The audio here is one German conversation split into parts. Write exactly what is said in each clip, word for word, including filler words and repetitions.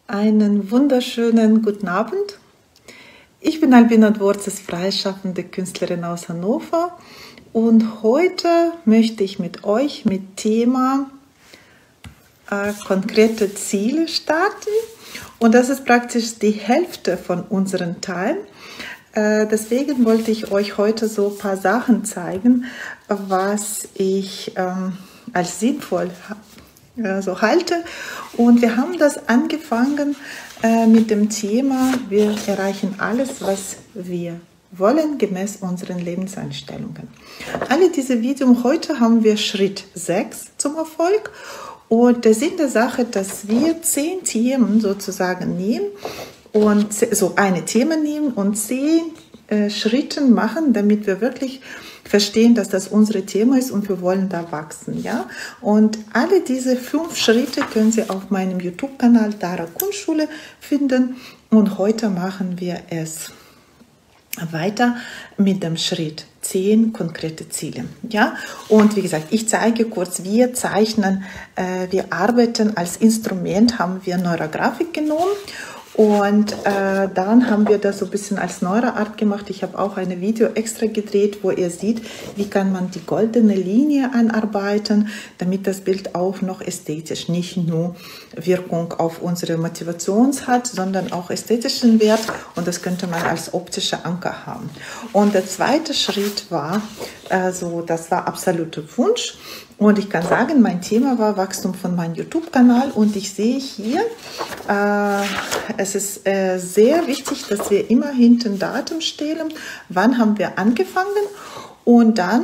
Einen wunderschönen guten Abend. Ich bin Albina Dvorzis, freischaffende Künstlerin aus Hannover, und heute möchte ich mit euch mit Thema äh, konkrete Ziele starten, und das ist praktisch die Hälfte von unseren Teilen. Äh, deswegen wollte ich euch heute so ein paar Sachen zeigen, was ich ähm, als sinnvoll äh, so halte. Und wir haben das angefangen äh, mit dem Thema: Wir erreichen alles, was wir wollen, gemäß unseren Lebenseinstellungen. Alle diese Videos heute haben wir Schritt sechs zum Erfolg. Und der Sinn der Sache, dass wir zehn Themen sozusagen nehmen und so eine Thema nehmen und zehn äh, Schritte machen, damit wir wirklich verstehen, dass das unser Thema ist und wir wollen da wachsen, ja. Und alle diese fünf Schritte können Sie auf meinem YouTube-Kanal Dara Kunstschule finden. Und heute machen wir es weiter mit dem Schritt zehn konkrete Ziele, ja. Und wie gesagt, ich zeige kurz, wir zeichnen, äh, wir arbeiten als Instrument, haben wir Neurografik genommen. Und äh, dann haben wir das so ein bisschen als Neuroart gemacht. Ich habe auch ein Video extra gedreht, wo ihr seht, wie kann man die goldene Linie anarbeiten, damit das Bild auch noch ästhetisch nicht nur Wirkung auf unsere Motivation hat, sondern auch ästhetischen Wert. Und das könnte man als optischer Anker haben. Und der zweite Schritt war, also das war absoluter Wunsch. Und ich kann sagen, mein Thema war Wachstum von meinem YouTube-Kanal. Und ich sehe hier, äh, es ist äh, sehr wichtig, dass wir immer hinten Datum stellen, wann haben wir angefangen. Und dann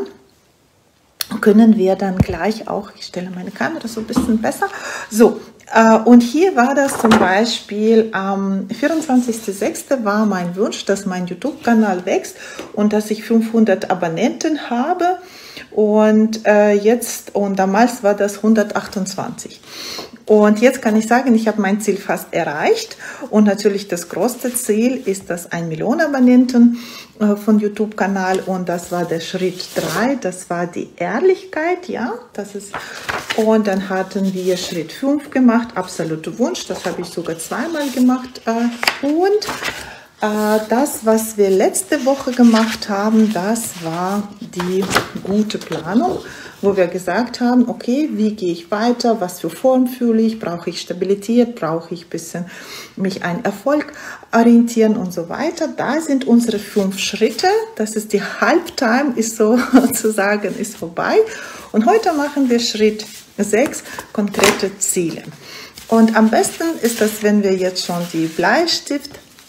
können wir dann gleich auch, ich stelle meine Kamera so ein bisschen besser, so. äh, Und hier war das zum Beispiel am vierundzwanzigsten sechsten war mein Wunsch, dass mein YouTube-Kanal wächst und dass ich fünfhundert Abonnenten habe. Und äh, jetzt, und damals war das hundertachtundzwanzig. Und jetzt kann ich sagen, ich habe mein Ziel fast erreicht. Und natürlich das größte Ziel ist das eine Million Abonnenten äh, von YouTube-Kanal. Und das war der Schritt drei, das war die Ehrlichkeit, ja. Das ist, und dann hatten wir Schritt fünf gemacht, absoluter Wunsch. Das habe ich sogar zweimal gemacht. Äh, und das, was wir letzte Woche gemacht haben, das war die gute Planung, wo wir gesagt haben, okay, wie gehe ich weiter, was für Form fühle ich, brauche ich Stabilität, brauche ich ein bisschen mich an Erfolg orientieren und so weiter. Da sind unsere fünf Schritte, das ist die Halbtime, ist sozusagen ist vorbei. Und heute machen wir Schritt sechs, konkrete Ziele. Und am besten ist das, wenn wir jetzt schon die Bleistift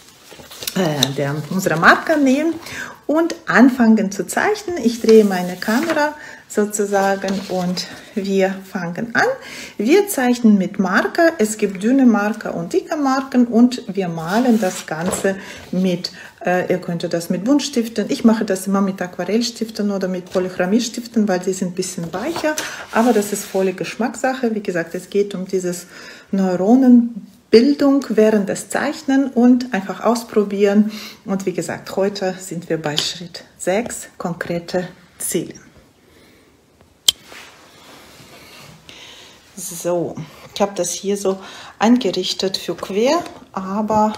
Der, unsere Marker nehmen und anfangen zu zeichnen. Ich drehe meine Kamera sozusagen und wir fangen an. Wir zeichnen mit Marker. Es gibt dünne Marker und dicke Marken und wir malen das Ganze mit, äh, ihr könnt das mit Buntstiften. Ich mache das immer mit Aquarellstiften oder mit Polychromie-Stiften, weil die sind ein bisschen weicher, aber das ist volle Geschmackssache. Wie gesagt, es geht um dieses Neuronen Bildung während des Zeichnen und einfach ausprobieren. Und wie gesagt, heute sind wir bei Schritt sechs, konkrete Ziele. So, ich habe das hier so eingerichtet für quer, aber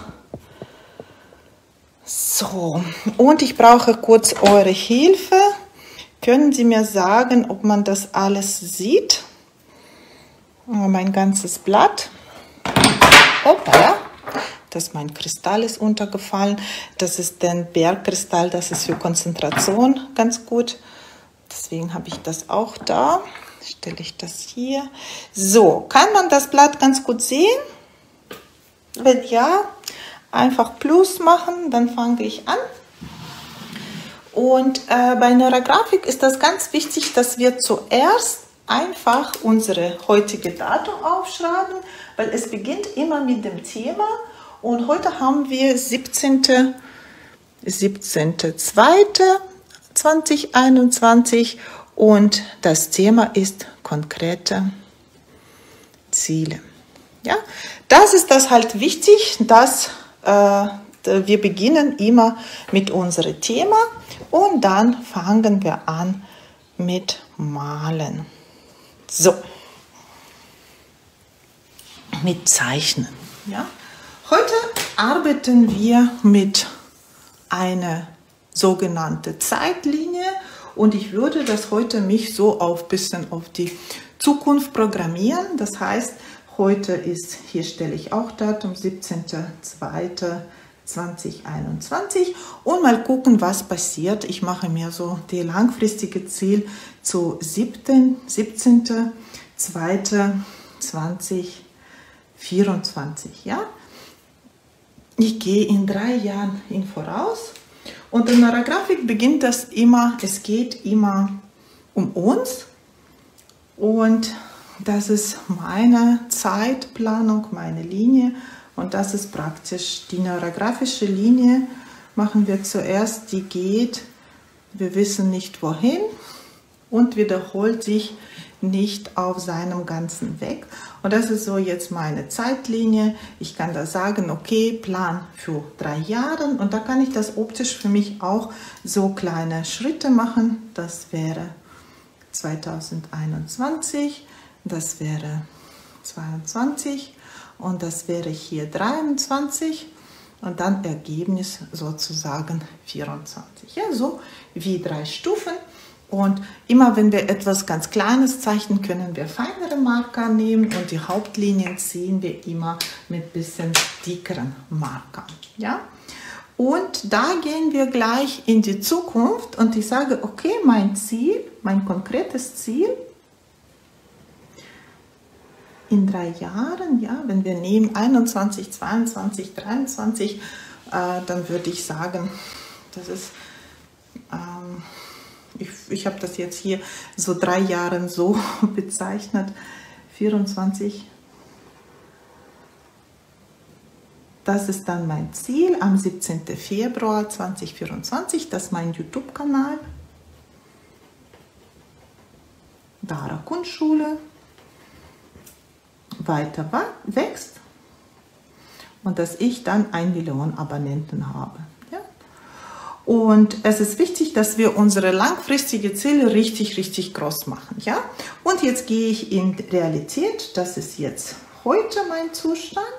so. Und ich brauche kurz eure Hilfe. Können Sie mir sagen, ob man das alles sieht? Mein ganzes Blatt. Hoppala, dass mein Kristall ist untergefallen. Das ist der Bergkristall, das ist für Konzentration ganz gut. Deswegen habe ich das auch da. Stelle ich das hier. So, kann man das Blatt ganz gut sehen? Wenn ja, einfach Plus machen, dann fange ich an. Und äh, bei Neurografik ist das ganz wichtig, dass wir zuerst einfach unsere heutige Datum aufschreiben, weil es beginnt immer mit dem Thema. Und heute haben wir siebzehnten zweiten zweitausendeinundzwanzig und das Thema ist konkrete Ziele. Ja, das ist das halt wichtig, dass äh, wir beginnen immer mit unserem Thema und dann fangen wir an mit Malen. So, mit Zeichnen. Ja? Heute arbeiten wir mit einer sogenannten Zeitlinie und ich würde das heute mich so auf bisschen auf die Zukunft programmieren. Das heißt, heute ist, hier stelle ich auch Datum, siebzehnter zweiter zweitausendeinundzwanzig und mal gucken, was passiert. Ich mache mir so die langfristige Ziel zu siebzehnter zweiter zweitausendvierundzwanzig. Ja? Ich gehe in drei Jahren in voraus und in der Grafik beginnt das immer, es geht immer um uns und das ist meine Zeitplanung, meine Linie und das ist praktisch die neurografische Linie. Machen wir zuerst, die geht, wir wissen nicht wohin und wiederholt sich nicht auf seinem ganzen Weg. Und das ist so jetzt meine Zeitlinie. Ich kann da sagen, okay, Plan für drei Jahre und da kann ich das optisch für mich auch so kleine Schritte machen. Das wäre zweitausendeinundzwanzig, das wäre zweiundzwanzig und das wäre hier dreiundzwanzig und dann Ergebnis sozusagen vierundzwanzig. Ja, so wie drei Stufen. Und immer wenn wir etwas ganz Kleines zeichnen, können wir feinere Marker nehmen und die Hauptlinien ziehen wir immer mit bisschen dickeren Markern. Ja? Und da gehen wir gleich in die Zukunft und ich sage, okay, mein Ziel, mein konkretes Ziel in drei Jahren, ja, wenn wir nehmen einundzwanzig, zweiundzwanzig, dreiundzwanzig, äh, dann würde ich sagen, das ist... Ähm, Ich, ich habe das jetzt hier so drei Jahren so bezeichnet, vierundzwanzig. Das ist dann mein Ziel am siebzehnten Februar zweitausendvierundzwanzig, das ist mein YouTube-Kanal. Dara Kunstschule, weiter wächst und dass ich dann eine Million Abonnenten habe. Und es ist wichtig, dass wir unsere langfristigen Ziele richtig, richtig groß machen. Ja? Und jetzt gehe ich in Realität. Das ist jetzt heute mein Zustand.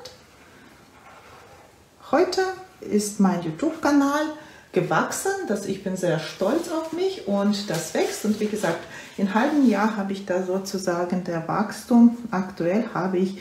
Heute ist mein YouTube-Kanal gewachsen. Das, ich bin sehr stolz auf mich und das wächst. Und wie gesagt, in einem halben Jahr habe ich da sozusagen der Wachstum. Aktuell habe ich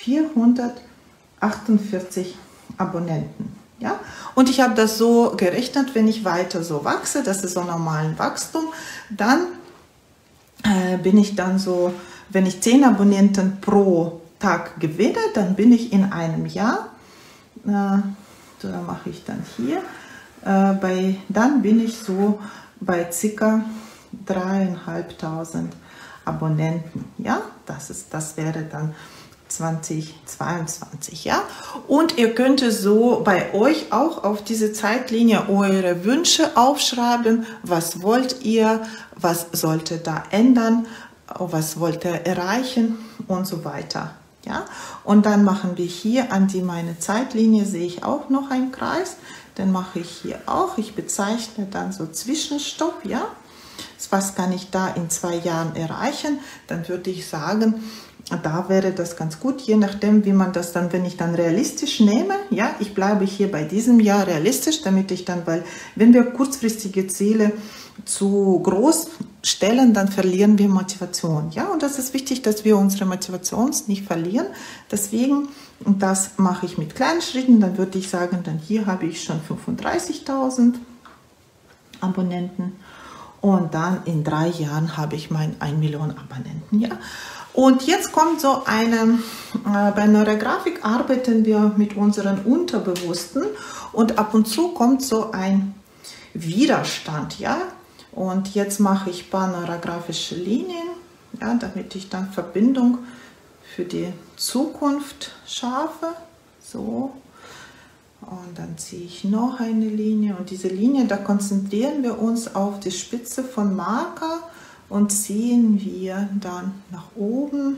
vierhundertachtundvierzig Abonnenten. Ja? Und ich habe das so gerechnet, wenn ich weiter so wachse, das ist so normalen Wachstum, dann äh, bin ich dann so, wenn ich zehn Abonnenten pro Tag gewinne, dann bin ich in einem Jahr, äh, so da mache ich dann hier, äh, bei, dann bin ich so bei ca. dreieinhalbtausend Abonnenten. Ja? Das, ist, das wäre dann zweitausendzweiundzwanzig, ja, und ihr könnt so bei euch auch auf diese Zeitlinie eure Wünsche aufschreiben, was wollt ihr, was sollte da ändern, was wollt ihr erreichen und so weiter, ja, und dann machen wir hier an die meine Zeitlinie, sehe ich auch noch einen Kreis, den mache ich hier auch, ich bezeichne dann so Zwischenstopp, ja, was kann ich da in zwei Jahren erreichen, dann würde ich sagen, da wäre das ganz gut, je nachdem, wie man das dann, wenn ich dann realistisch nehme, ja, ich bleibe hier bei diesem Jahr realistisch, damit ich dann, weil wenn wir kurzfristige Ziele zu groß stellen, dann verlieren wir Motivation, ja, und das ist wichtig, dass wir unsere Motivation nicht verlieren, deswegen, das mache ich mit kleinen Schritten, dann würde ich sagen, dann hier habe ich schon fünfunddreißigtausend Abonnenten und dann in drei Jahren habe ich mein eine Million Abonnenten, ja. Und jetzt kommt so eine, äh, bei Neurografik arbeiten wir mit unseren Unterbewussten und ab und zu kommt so ein Widerstand, ja. Und jetzt mache ich ein paar neurografische Linien, ja, damit ich dann Verbindung für die Zukunft schaffe, so. Und dann ziehe ich noch eine Linie und diese Linie, da konzentrieren wir uns auf die Spitze von Marker und ziehen wir dann nach oben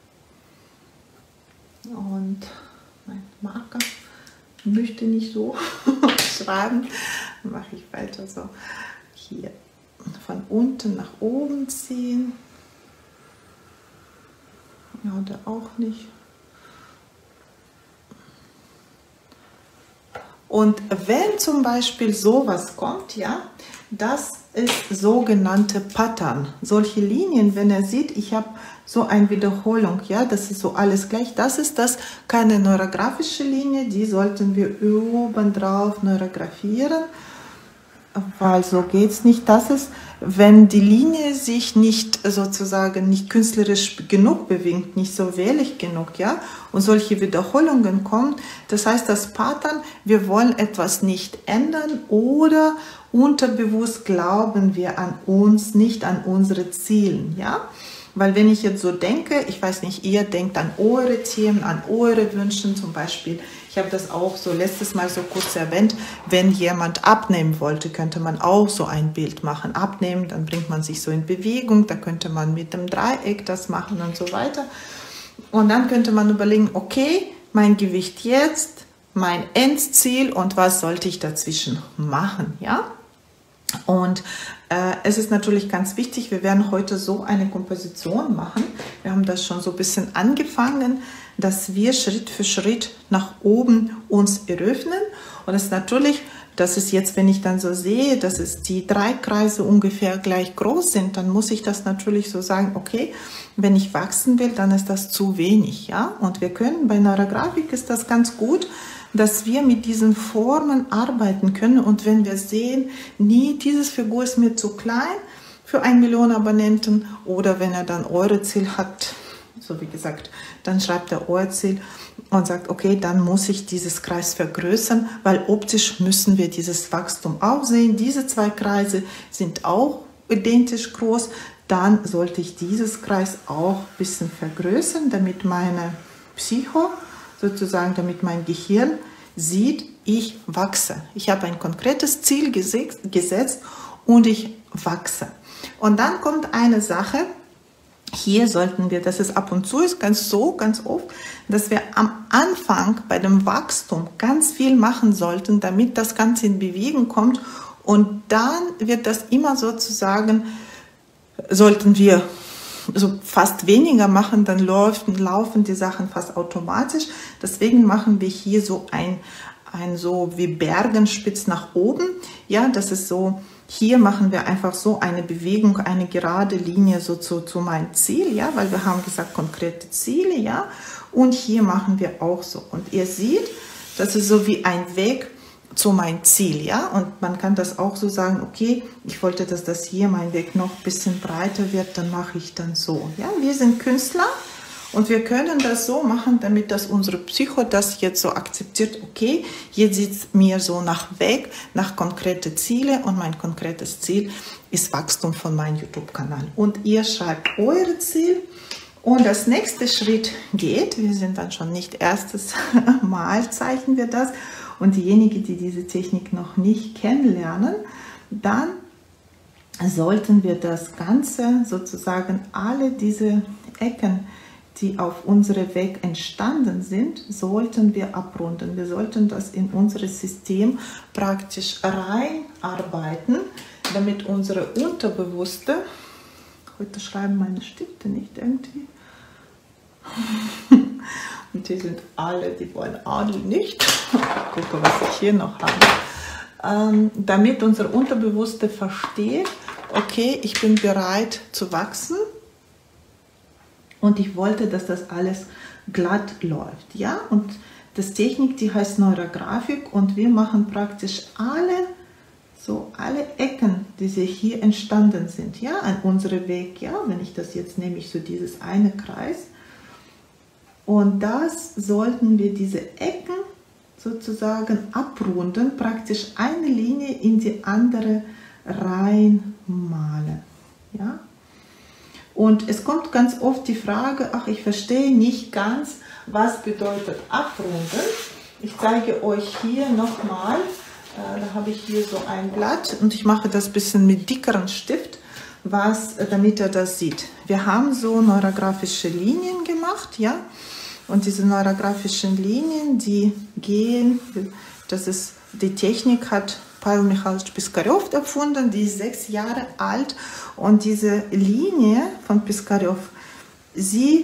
und mein Marker möchte nicht so schreiben, dann mache ich weiter so hier von unten nach oben ziehen, ja, oder auch nicht. Und wenn zum Beispiel sowas kommt, ja, das ist sogenannte Pattern. Solche Linien, wenn er sieht, ich habe so eine Wiederholung, ja, das ist so alles gleich. Das ist das keine neurografische Linie, die sollten wir obendrauf neurografieren, weil so geht es nicht. Das ist, wenn die Linie sich nicht sozusagen nicht künstlerisch genug bewegt, nicht so wellig genug, ja, und solche Wiederholungen kommen, das heißt, das Pattern, wir wollen etwas nicht ändern oder unterbewusst glauben wir an uns, nicht an unsere Ziele, ja. Weil wenn ich jetzt so denke, ich weiß nicht, ihr denkt an eure Themen, an eure Wünsche zum Beispiel. Ich habe das auch so letztes Mal so kurz erwähnt, wenn jemand abnehmen wollte, könnte man auch so ein Bild machen. Abnehmen, dann bringt man sich so in Bewegung, da könnte man mit dem Dreieck das machen und so weiter. Und dann könnte man überlegen, okay, mein Gewicht jetzt, mein Endziel und was sollte ich dazwischen machen, ja? Und äh, es ist natürlich ganz wichtig, wir werden heute so eine Komposition machen. Wir haben das schon so ein bisschen angefangen, dass wir Schritt für Schritt nach oben uns eröffnen. Und es ist natürlich, das ist jetzt, wenn ich dann so sehe, dass es die drei Kreise ungefähr gleich groß sind, dann muss ich das natürlich so sagen, okay, wenn ich wachsen will, dann ist das zu wenig, ja. Und wir können, bei Neurografik ist das ganz gut, dass wir mit diesen Formen arbeiten können und wenn wir sehen, nie, diese Figur ist mir zu klein für ein Million Abonnenten oder wenn er dann eure Ziel hat, so wie gesagt, dann schreibt er euer Ziel und sagt, okay, dann muss ich dieses Kreis vergrößern, weil optisch müssen wir dieses Wachstum auch sehen. Diese zwei Kreise sind auch identisch groß, dann sollte ich dieses Kreis auch ein bisschen vergrößern, damit meine Psycho sozusagen, damit mein Gehirn sieht, ich wachse. Ich habe ein konkretes Ziel gesetzt und ich wachse. Und dann kommt eine Sache, hier sollten wir, das ist ab und zu, ist ganz so, ganz oft, dass wir am Anfang bei dem Wachstum ganz viel machen sollten, damit das Ganze in Bewegung kommt und dann wird das immer sozusagen, sollten wir so fast weniger machen, dann laufen, laufen die Sachen fast automatisch. Deswegen machen wir hier so ein, ein so wie Bergenspitz nach oben. Ja, das ist so, hier machen wir einfach so eine Bewegung, eine gerade Linie so zu, zu meinem Ziel, ja, weil wir haben gesagt konkrete Ziele, ja. Und hier machen wir auch so. Und ihr seht, das ist so wie ein Weg zu meinem Ziel, ja, und man kann das auch so sagen, okay, ich wollte, dass das hier mein Weg noch ein bisschen breiter wird, dann mache ich dann so, ja, wir sind Künstler und wir können das so machen, damit das unsere Psycho das jetzt so akzeptiert, okay, jetzt sieht es mir so nach Weg, nach konkrete Ziele und mein konkretes Ziel ist Wachstum von meinem YouTube-Kanal und ihr schreibt eure Ziel und das nächste Schritt geht, wir sind dann schon nicht erstes Mal zeichnen wir das. Und diejenigen, die diese Technik noch nicht kennenlernen, dann sollten wir das Ganze sozusagen, alle diese Ecken, die auf unserem Weg entstanden sind, sollten wir abrunden. Wir sollten das in unser System praktisch reinarbeiten, damit unsere Unterbewusste, heute schreiben meine Stifte nicht irgendwie, und die sind alle, die wollen Adel nicht. Ich gucke, was ich hier noch habe. Ähm, damit unser Unterbewusste versteht, okay, ich bin bereit zu wachsen und ich wollte, dass das alles glatt läuft. Ja? Und das Technik, die heißt Neurografik und wir machen praktisch alle, so alle Ecken, die hier entstanden sind, ja, an unserem Weg. Ja? Wenn ich das jetzt nehme, ich so dieses eine Kreis. Und das sollten wir diese Ecken sozusagen abrunden, praktisch eine Linie in die andere reinmalen. Ja? Und es kommt ganz oft die Frage, ach, ich verstehe nicht ganz, was bedeutet abrunden. Ich zeige euch hier nochmal, äh, da habe ich hier so ein Blatt und ich mache das ein bisschen mit dickeren Stift, was, damit ihr das sieht. Wir haben so neurografische Linien gemacht, ja. Und diese neurografischen Linien, die gehen, das ist, die Technik hat Pavel Michailowitsch Piskarev erfunden, die ist sechs Jahre alt und diese Linie von Piskarev, sie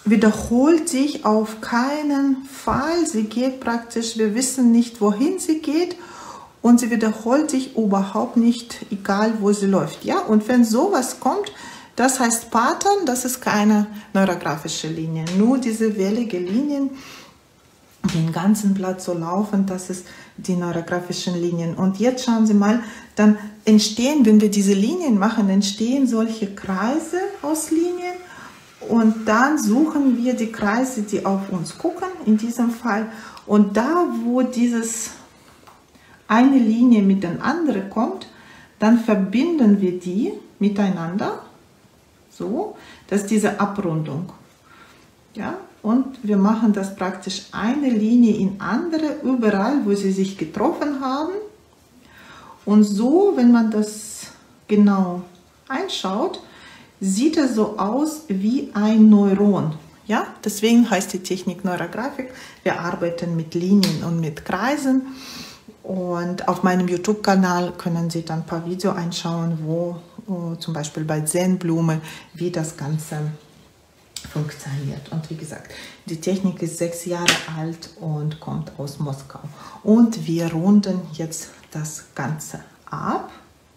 wiederholt sich auf keinen Fall. Sie geht praktisch, wir wissen nicht, wohin sie geht, und sie wiederholt sich überhaupt nicht, egal wo sie läuft. Ja? Und wenn sowas kommt, das heißt Pattern, das ist keine neurografische Linie. Nur diese wellige Linien, den ganzen Blatt so laufen, das ist die neurografischen Linien. Und jetzt schauen Sie mal, dann entstehen, wenn wir diese Linien machen, entstehen solche Kreise aus Linien. Und dann suchen wir die Kreise, die auf uns gucken, in diesem Fall. Und da, wo dieses eine Linie mit der anderen kommt, dann verbinden wir die miteinander. So, das ist diese Abrundung. Ja, und wir machen das praktisch eine Linie in andere, überall, wo sie sich getroffen haben. Und so, wenn man das genau einschaut, sieht es so aus wie ein Neuron. Ja, deswegen heißt die Technik Neurografik. Wir arbeiten mit Linien und mit Kreisen. Und auf meinem YouTube-Kanal können Sie dann ein paar Videos einschauen, wo uh, zum Beispiel bei Zen-Blume, wie das Ganze funktioniert. Und wie gesagt, die Technik ist sechs Jahre alt und kommt aus Moskau. Und wir runden jetzt das Ganze ab.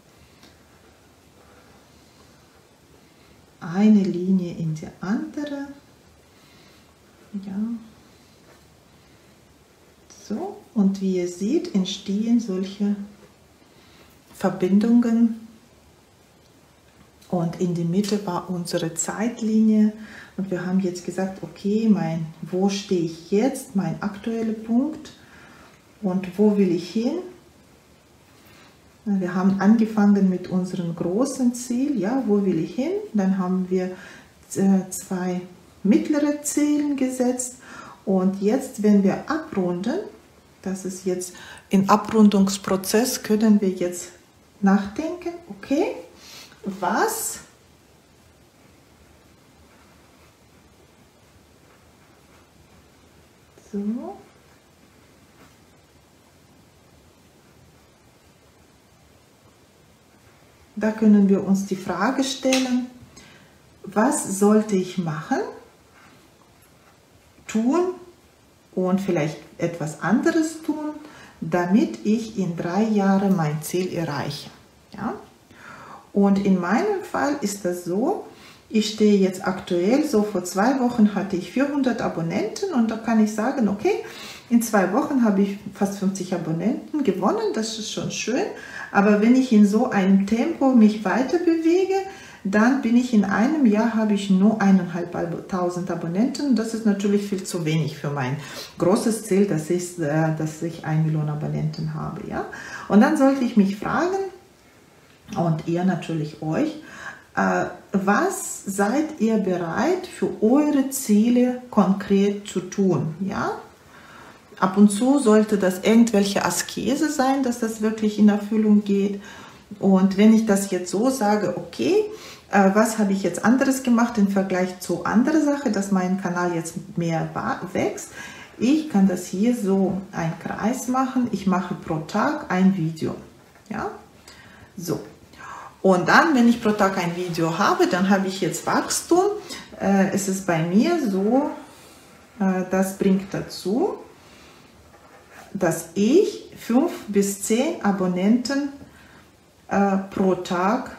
Eine Linie in die andere. Ja. So, und wie ihr seht, entstehen solche Verbindungen. Und in der Mitte war unsere Zeitlinie. Und wir haben jetzt gesagt, okay, mein, wo stehe ich jetzt, mein aktueller Punkt und wo will ich hin? Wir haben angefangen mit unserem großen Ziel, ja, wo will ich hin? Dann haben wir äh, zwei mittlere Ziele gesetzt. Und jetzt, wenn wir abrunden, das ist jetzt im Abrundungsprozess, können wir jetzt nachdenken, okay, was so da können wir uns die Frage stellen, was sollte ich machen, tun und vielleicht etwas anderes tun, damit ich in drei Jahren mein Ziel erreiche. Ja? Und in meinem Fall ist das so, ich stehe jetzt aktuell, so vor zwei Wochen hatte ich vierhundert Abonnenten und da kann ich sagen, okay, in zwei Wochen habe ich fast fünfzig Abonnenten gewonnen, das ist schon schön, aber wenn ich in so einem Tempo mich weiter bewege, dann bin ich in einem Jahr, habe ich nur eineinhalbtausend Abonnenten. Das ist natürlich viel zu wenig für mein großes Ziel, das ist, dass ich eine Million Abonnenten habe. Ja? Und dann sollte ich mich fragen, und ihr natürlich euch, was seid ihr bereit für eure Ziele konkret zu tun? Ja? Ab und zu sollte das irgendwelche Askese sein, dass das wirklich in Erfüllung geht. Und wenn ich das jetzt so sage, okay, äh, was habe ich jetzt anderes gemacht im Vergleich zu anderer Sache, dass mein Kanal jetzt mehr wächst, ich kann das hier so einen Kreis machen, ich mache pro Tag ein Video, ja, so. Und dann, wenn ich pro Tag ein Video habe, dann habe ich jetzt Wachstum, äh, es ist bei mir so, äh, das bringt dazu, dass ich fünf bis zehn Abonnenten äh, pro Tag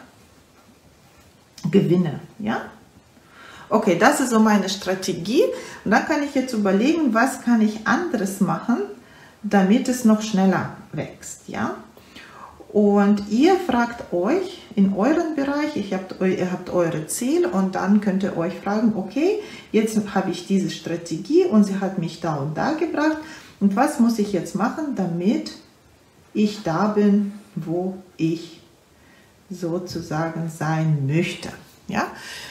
gewinne. Ja? Okay, das ist so meine Strategie. Und dann kann ich jetzt überlegen, was kann ich anderes machen, damit es noch schneller wächst. Ja? Und ihr fragt euch in eurem Bereich, ich habt, ihr habt eure Ziele und dann könnt ihr euch fragen, okay, jetzt habe ich diese Strategie und sie hat mich da und da gebracht. Und was muss ich jetzt machen, damit ich da bin, wo ich sozusagen sein möchte? Ja?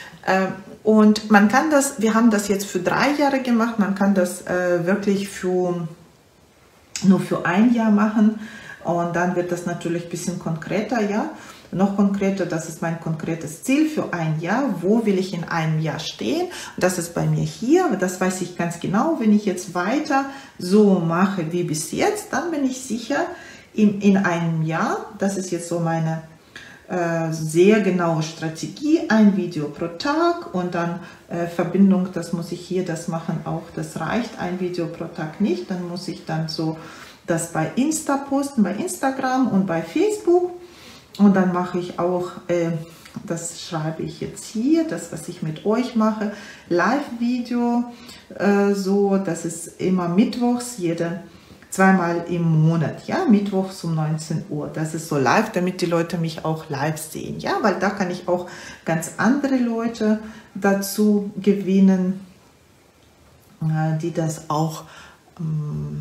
Und man kann das, wir haben das jetzt für drei Jahre gemacht, man kann das wirklich für, nur für ein Jahr machen und dann wird das natürlich ein bisschen konkreter, ja? Noch konkreter, das ist mein konkretes Ziel für ein Jahr. Wo will ich in einem Jahr stehen? Das ist bei mir hier, das weiß ich ganz genau. Wenn ich jetzt weiter so mache wie bis jetzt, dann bin ich sicher, in, in einem Jahr, das ist jetzt so meine äh, sehr genaue Strategie, ein Video pro Tag und dann äh, Verbindung, das muss ich hier, das machen auch, das reicht, ein Video pro Tag nicht, dann muss ich dann so das bei Insta posten, bei Instagram und bei Facebook und dann mache ich auch, äh, das schreibe ich jetzt hier, das was ich mit euch mache, Live-Video, äh, so, das ist immer mittwochs, jede zweimal im Monat, ja, mittwochs um neunzehn Uhr, das ist so live, damit die Leute mich auch live sehen, ja, weil da kann ich auch ganz andere Leute dazu gewinnen, äh, die das auch ähm,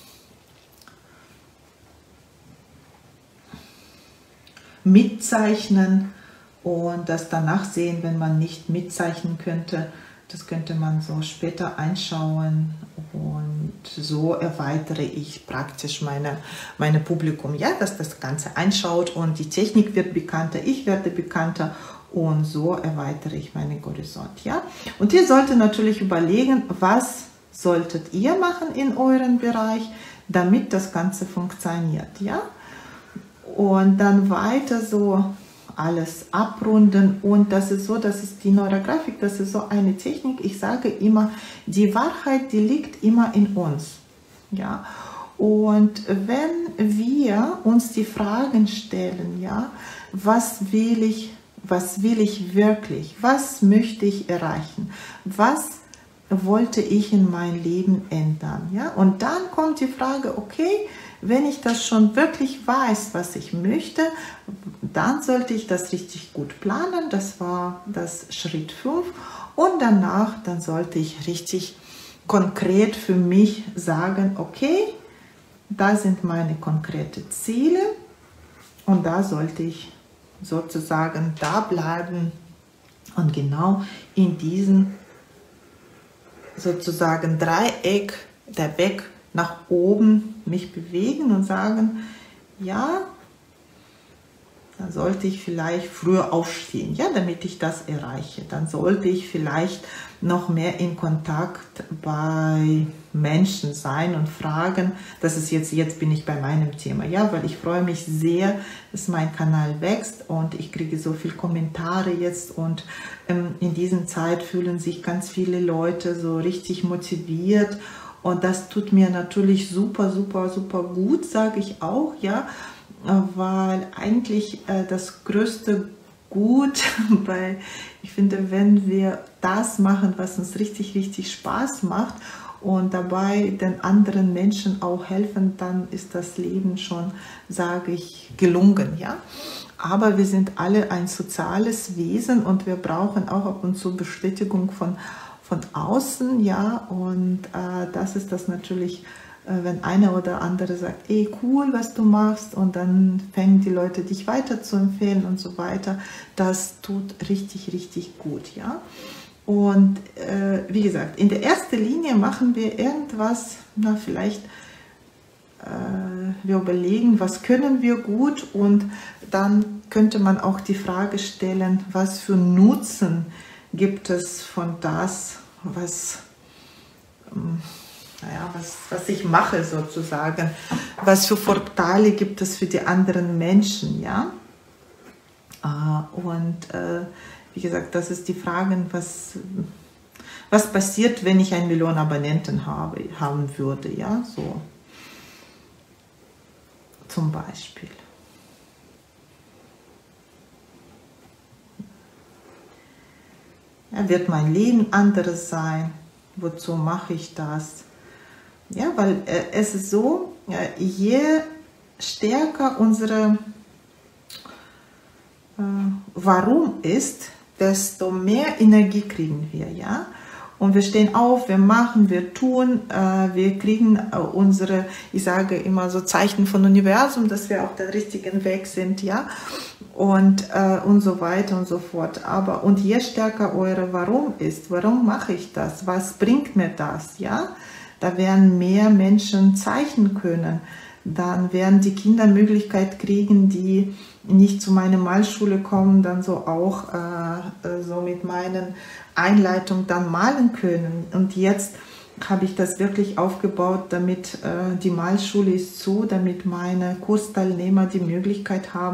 mitzeichnen und das danach sehen, wenn man nicht mitzeichnen könnte. Das könnte man so später einschauen und so erweitere ich praktisch meine, meine Publikum, ja, dass das Ganze einschaut und die Technik wird bekannter, ich werde bekannter und so erweitere ich meinen Horizont, ja. Und ihr solltet natürlich überlegen, was solltet ihr machen in eurem Bereich, damit das Ganze funktioniert, ja. Und dann weiter so alles abrunden und das ist so, das ist die Neurografik, das ist so eine Technik, ich sage immer, die Wahrheit, die liegt immer in uns, ja, und wenn wir uns die Fragen stellen, ja, was will ich, was will ich wirklich, was möchte ich erreichen, was wollte ich in mein Leben ändern, ja, und dann kommt die Frage, okay, wenn ich das schon wirklich weiß, was ich möchte, dann sollte ich das richtig gut planen. Das war das Schritt fünf. Und danach, dann sollte ich richtig konkret für mich sagen, okay, da sind meine konkreten Ziele und da sollte ich sozusagen da bleiben und genau in diesem sozusagen Dreieck, der Weg nach oben mich bewegen und sagen, ja, dann sollte ich vielleicht früher aufstehen, ja, damit ich das erreiche. Dann sollte ich vielleicht noch mehr in Kontakt bei Menschen sein und fragen, das ist jetzt, jetzt bin ich bei meinem Thema, ja, weil ich freue mich sehr, dass mein Kanal wächst und ich kriege so viele Kommentare jetzt und ähm, in dieser Zeit fühlen sich ganz viele Leute so richtig motiviert. Und das tut mir natürlich super, super, super gut, sage ich auch, ja, weil eigentlich äh, das größte Gut, weil ich finde, wenn wir das machen, was uns richtig, richtig Spaß macht und dabei den anderen Menschen auch helfen, dann ist das Leben schon, sage ich, gelungen, ja. Aber wir sind alle ein soziales Wesen und wir brauchen auch ab und zu Bestätigung von von außen, ja, und äh, das ist das natürlich, äh, wenn einer oder andere sagt, ey, cool, was du machst, und dann fängen die Leute dich weiter zu empfehlen und so weiter, das tut richtig, richtig gut, ja. Und äh, wie gesagt, in der ersten Linie machen wir irgendwas, na, vielleicht, äh, wir überlegen, was können wir gut, und dann könnte man auch die Frage stellen, was für Nutzen gibt es von das, was, naja, was, was ich mache sozusagen, was für Vorteile gibt es für die anderen Menschen, ja, und äh, wie gesagt, das ist die Frage, was, was passiert, wenn ich eine Million Abonnenten habe, haben würde, ja, so, zum Beispiel. Ja, wird mein Leben anderes sein? Wozu mache ich das? Ja, weil äh, es ist so, äh, je stärker unsere äh, Warum ist, desto mehr Energie kriegen wir, ja. Und wir stehen auf, wir machen, wir tun, äh, wir kriegen äh, unsere, ich sage immer so Zeichen von Universum, dass wir auf dem richtigen Weg sind, ja, und, äh, und so weiter und so fort. Aber, und je stärker eure Warum ist, warum mache ich das, was bringt mir das, ja, da werden mehr Menschen zeichnen können, dann werden die Kinder Möglichkeit kriegen, die nicht zu meiner Malschule kommen, dann so auch äh, so mit meinen Einleitungen dann malen können. Und jetzt habe ich das wirklich aufgebaut, damit äh, die Malschule ist zu, damit meine Kursteilnehmer die Möglichkeit haben,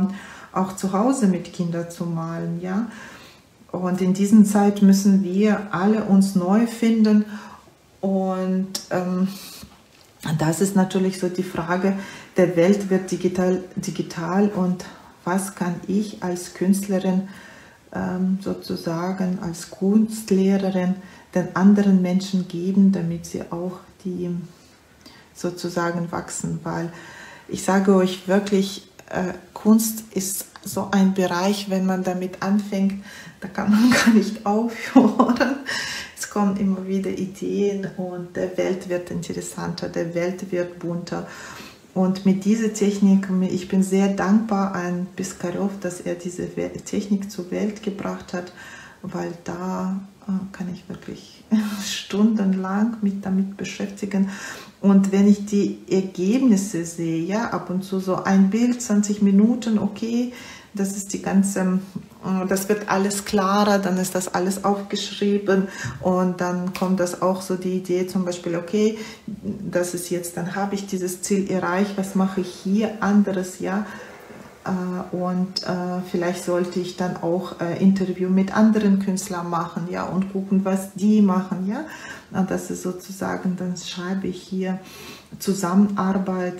auch zu Hause mit Kindern zu malen, ja. Und in dieser Zeit müssen wir alle uns neu finden und ähm, das ist natürlich so die Frage, der Welt wird digital, digital und was kann ich als Künstlerin ähm, sozusagen, als Kunstlehrerin den anderen Menschen geben, damit sie auch die sozusagen wachsen, weil ich sage euch wirklich, äh, Kunst ist so ein Bereich, wenn man damit anfängt, da kann man gar nicht aufhören. Es kommen immer wieder Ideen und der Welt wird interessanter, der Welt wird bunter. Und mit dieser Technik, ich bin sehr dankbar an Piskarev, dass er diese Technik zur Welt gebracht hat, weil da äh, kann ich wirklich stundenlang mit damit beschäftigen. Und wenn ich die Ergebnisse sehe, ja, ab und zu so ein Bild, zwanzig Minuten, okay, das ist die ganze, das wird alles klarer, dann ist das alles aufgeschrieben und dann kommt das auch so die Idee zum Beispiel, okay, das ist jetzt, dann habe ich dieses Ziel erreicht, was mache ich hier anderes, ja, und äh, vielleicht sollte ich dann auch äh, Interview mit anderen Künstlern machen, ja, und gucken, was die machen, ja, und das ist sozusagen, dann schreibe ich hier Zusammenarbeit,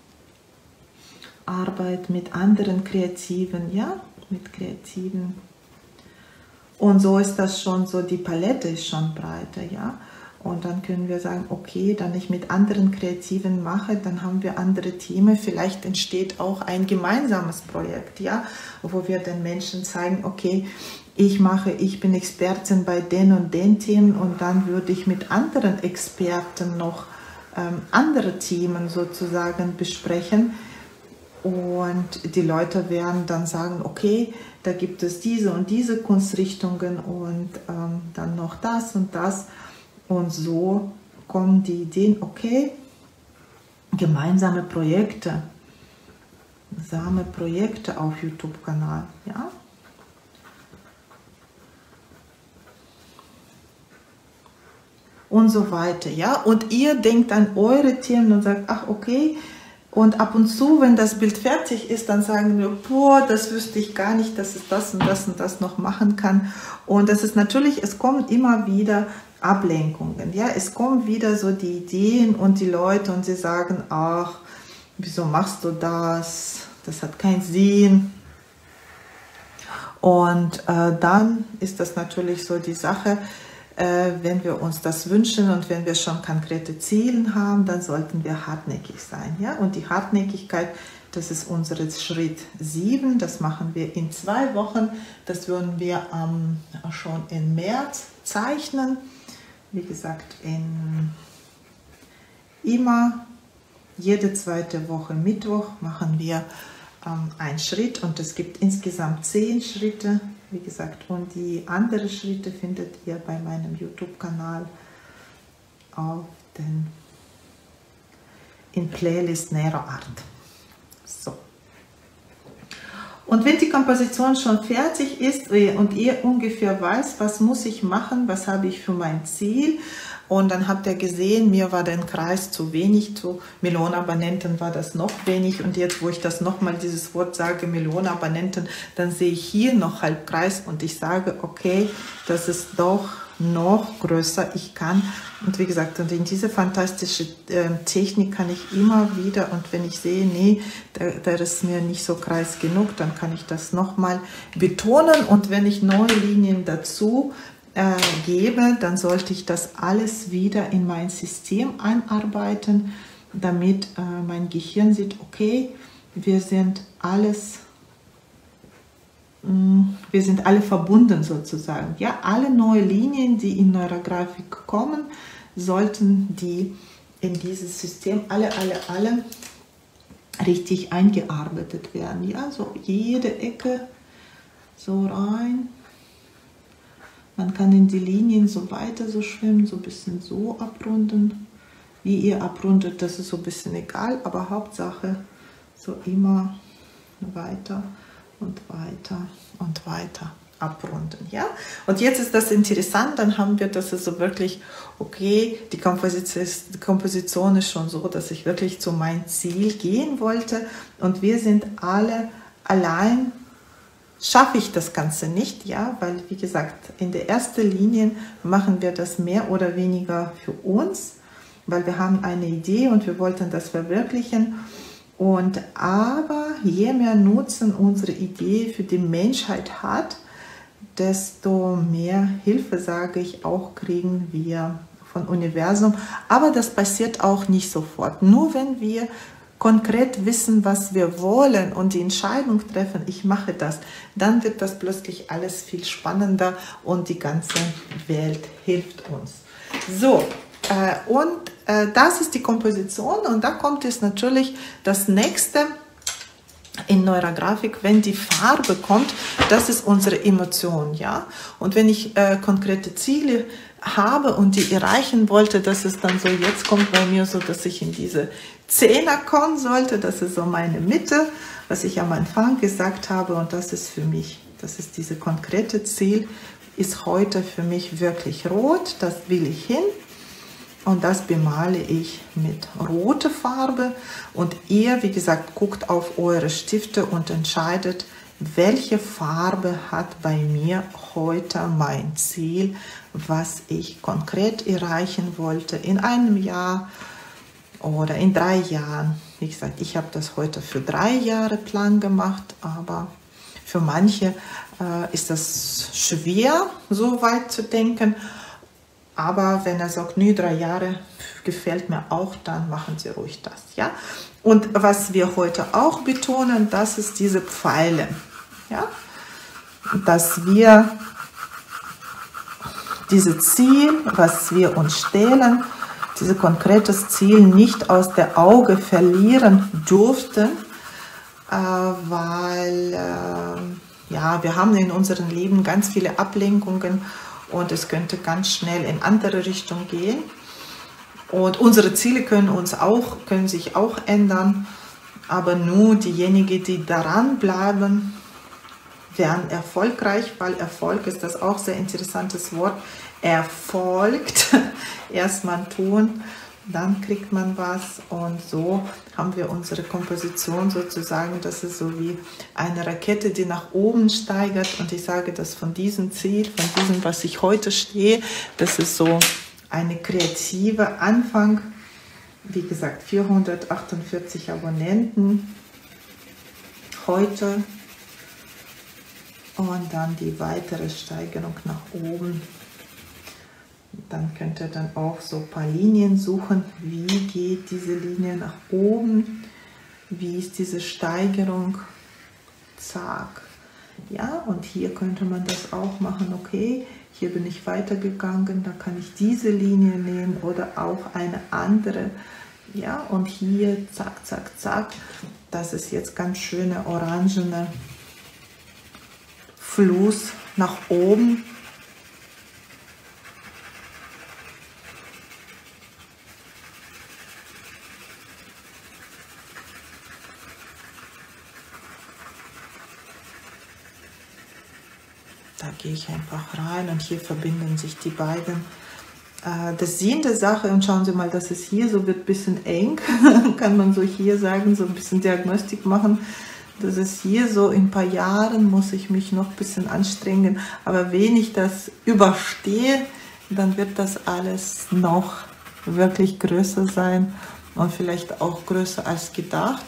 Arbeit mit anderen Kreativen, ja, mit Kreativen. Und so ist das schon so, die Palette ist schon breiter, ja. Und dann können wir sagen, okay, dann ich mit anderen Kreativen mache, dann haben wir andere Themen. Vielleicht entsteht auch ein gemeinsames Projekt, ja, wo wir den Menschen zeigen, okay, ich mache, ich bin Expertin bei den und den Themen und dann würde ich mit anderen Experten noch ähm, andere Themen sozusagen besprechen. Und die Leute werden dann sagen, okay, da gibt es diese und diese Kunstrichtungen und ähm, dann noch das und das. Und so kommen die Ideen, okay, gemeinsame Projekte, gemeinsame Projekte auf YouTube-Kanal, ja. Und so weiter, ja. Und ihr denkt an eure Themen und sagt, ach, okay. Und ab und zu, wenn das Bild fertig ist, dann sagen wir, boah, das wüsste ich gar nicht, dass es das und das und das noch machen kann. Und das ist natürlich, es kommen immer wieder Ablenkungen, ja, es kommen wieder so die Ideen und die Leute und sie sagen, ach, wieso machst du das? Das hat keinen Sinn. Und äh, dann ist das natürlich so die Sache, äh, wenn wir uns das wünschen und wenn wir schon konkrete Ziele haben, dann sollten wir hartnäckig sein, ja, und die Hartnäckigkeit, das ist unser Schritt sieben, das machen wir in zwei Wochen, das würden wir ähm, schon im März zeichnen. Wie gesagt, in immer jede zweite Woche Mittwoch machen wir ähm, einen Schritt und es gibt insgesamt zehn Schritte, wie gesagt, und die anderen Schritte findet ihr bei meinem YouTube-Kanal auf den in Playlist Nero Art. So. Und wenn die Komposition schon fertig ist und ihr ungefähr weiß, was muss ich machen, was habe ich für mein Ziel, und dann habt ihr gesehen, mir war der Kreis zu wenig, zu Millionenabonnenten war das noch wenig, und jetzt, wo ich das nochmal dieses Wort sage, Millionenabonnenten, dann sehe ich hier noch Halbkreis und ich sage, okay, das ist doch noch größer, ich kann, und wie gesagt, und in diese fantastische äh, Technik kann ich immer wieder, und wenn ich sehe, nee, da, da ist mir nicht so kreis genug, dann kann ich das nochmal betonen, und wenn ich neue Linien dazu äh, gebe, dann sollte ich das alles wieder in mein System einarbeiten, damit äh, mein Gehirn sieht, okay, wir sind alles Wir sind alle verbunden sozusagen. Ja, alle neue Linien, die in Neurografik kommen, sollten die in dieses System alle, alle, alle richtig eingearbeitet werden. Ja, so jede Ecke so rein. Man kann in die Linien so weiter so schwimmen, so ein bisschen so abrunden. Wie ihr abrundet, das ist so ein bisschen egal, aber Hauptsache so immer weiter und weiter und weiter abrunden, ja. Und jetzt ist das interessant, dann haben wir das also wirklich, okay, die Komposition, die Komposition ist schon so, dass ich wirklich zu meinem Ziel gehen wollte, und wir sind alle allein schaffe ich das Ganze nicht, ja, weil, wie gesagt, in der ersten Linie machen wir das mehr oder weniger für uns, weil wir haben eine Idee und wir wollten das verwirklichen. Und aber je mehr Nutzen unsere Idee für die Menschheit hat, desto mehr Hilfe, sage ich, auch kriegen wir vom Universum. Aber das passiert auch nicht sofort. Nur wenn wir konkret wissen, was wir wollen und die Entscheidung treffen, ich mache das, dann wird das plötzlich alles viel spannender und die ganze Welt hilft uns. So, äh, und äh, das ist die Komposition und da kommt es natürlich das nächste in Neurografik, wenn die Farbe kommt, das ist unsere Emotion, ja. Und wenn ich äh, konkrete Ziele habe und die erreichen wollte, das ist dann so, jetzt kommt bei mir so, dass ich in diese Zehner kommen sollte, das ist so meine Mitte, was ich am Anfang gesagt habe und das ist für mich, das ist diese konkrete Ziel, ist heute für mich wirklich rot, das will ich hin. Und das bemale ich mit roter Farbe. Und ihr, wie gesagt, guckt auf eure Stifte und entscheidet, welche Farbe hat bei mir heute mein Ziel, was ich konkret erreichen wollte in einem Jahr oder in drei Jahren. Wie gesagt, ich habe das heute für drei Jahre Plan gemacht, aber für manche äh, ist das schwer, so weit zu denken. Aber wenn er sagt, nee, drei Jahre gefällt mir auch, dann machen Sie ruhig das, ja. Und was wir heute auch betonen, das ist diese Pfeile, ja. Dass wir dieses Ziel, was wir uns stellen, dieses konkretes Ziel nicht aus dem Auge verlieren durften, äh, weil äh, ja, wir haben in unserem Leben ganz viele Ablenkungen und es könnte ganz schnell in andere Richtung gehen. Und unsere Ziele können, uns auch, können sich auch ändern, aber nur diejenigen, die daran bleiben, werden erfolgreich, weil Erfolg ist das auch sehr interessantes Wort. Erfolgt, erstmal tun, dann kriegt man was und so haben wir unsere Komposition sozusagen, das ist so wie eine Rakete, die nach oben steigert und ich sage das von diesem Ziel, von diesem, was ich heute stehe, das ist so eine kreative Anfang, wie gesagt, vierhundertachtundvierzig Abonnenten heute und dann die weitere Steigerung nach oben. Dann könnt ihr dann auch so ein paar Linien suchen, wie geht diese Linie nach oben, wie ist diese Steigerung, zack. Ja, und hier könnte man das auch machen, okay, hier bin ich weitergegangen, da kann ich diese Linie nehmen oder auch eine andere. Ja, und hier, zack, zack, zack, das ist jetzt ganz schöne orangene Fluss nach oben. Da gehe ich einfach rein und hier verbinden sich die beiden. Das Sinn der Sache, und schauen Sie mal, dass es hier so wird ein bisschen eng, kann man so hier sagen, so ein bisschen Diagnostik machen. Das ist hier so, in ein paar Jahren muss ich mich noch ein bisschen anstrengen, aber wenn ich das überstehe, dann wird das alles noch wirklich größer sein und vielleicht auch größer als gedacht.